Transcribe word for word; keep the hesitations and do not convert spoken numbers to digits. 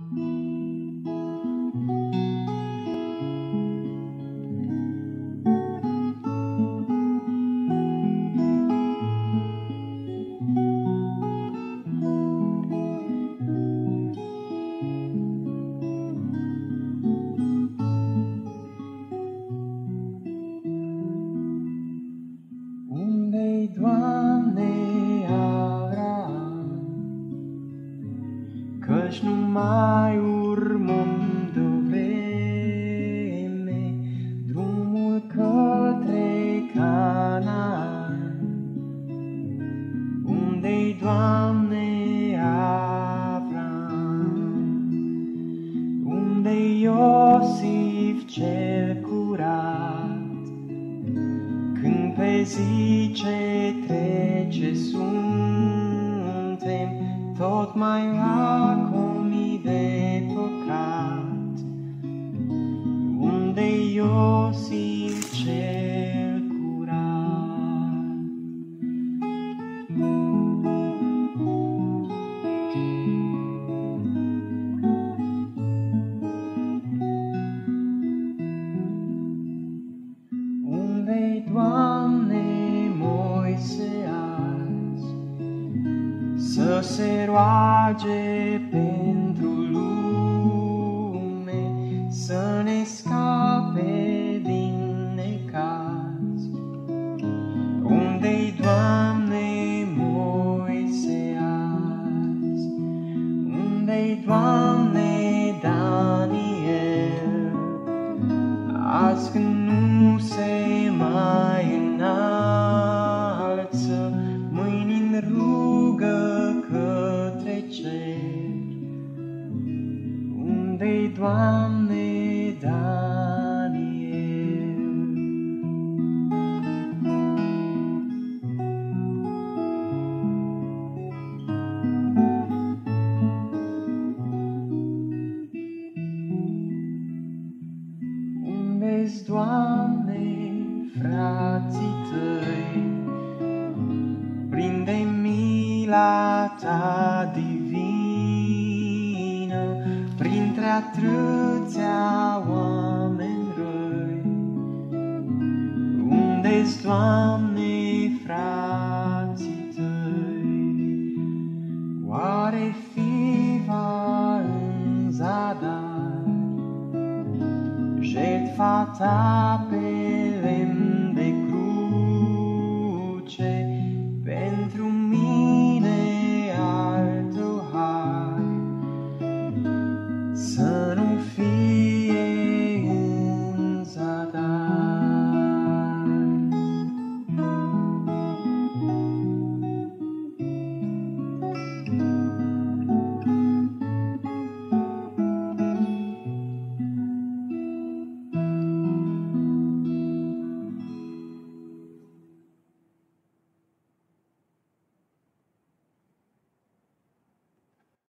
Unde-i, Doamne, Avram, căci nu mai urmăm de vreme drumul către Canaan. Unde-i, Doamne, Avram, unde-i Iosif cel curat, când pe zi ce trece suntem tot mai lacomi de păcat. Unde-i Iosif cel curat? Unde-i, Doamne, Moise azi, să se roage pentru lume, să ne scape din necaz? Unde-i, Doamne, Moise azi? Unde-i, Doamne, Daniel, azi când nu se mai înalță mâini în rugă către cer? Unde-i, Doamne, Daniel? Unde-s, Doamne, frații tăi? Prinde mila ta divină printre atâția oameni răi. Unde-s, Doamne, frații tăi? Oare fiva în zadar, jertfa ta pe